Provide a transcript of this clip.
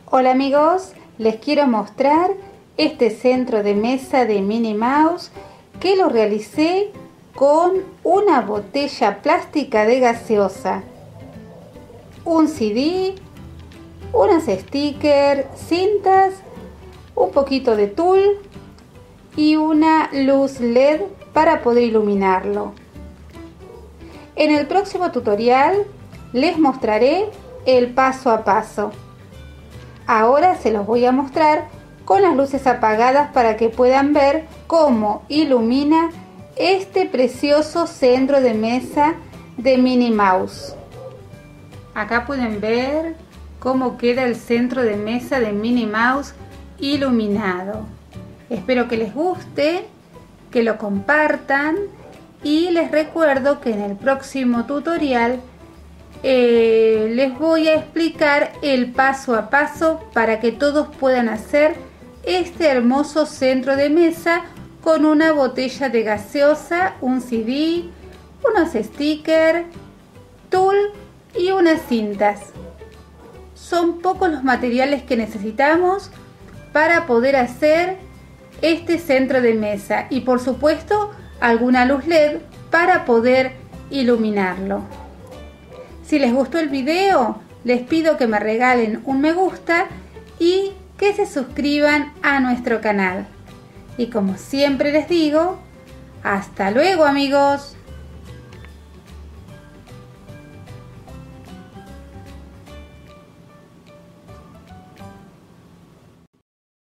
Hola amigos, les quiero mostrar este centro de mesa de Minnie Mouse que lo realicé con una botella plástica de gaseosa, un CD, unas stickers, cintas, un poquito de tul y una luz LED para poder iluminarlo. En el próximo tutorial les mostraré el paso a paso. Ahora se los voy a mostrar con las luces apagadas para que puedan ver cómo ilumina este precioso centro de mesa de Minnie Mouse. Acá pueden ver cómo queda el centro de mesa de Minnie Mouse iluminado. Espero que les guste, que lo compartan y les recuerdo que en el próximo tutorial les voy a explicar el paso a paso para que todos puedan hacer este hermoso centro de mesa con una botella de gaseosa, un CD, unos stickers, tul y unas cintas. Son pocos los materiales que necesitamos para poder hacer este centro de mesa y por supuesto alguna luz LED para poder iluminarlo. Si les gustó el video, les pido que me regalen un me gusta y que se suscriban a nuestro canal. Y como siempre les digo, hasta luego amigos.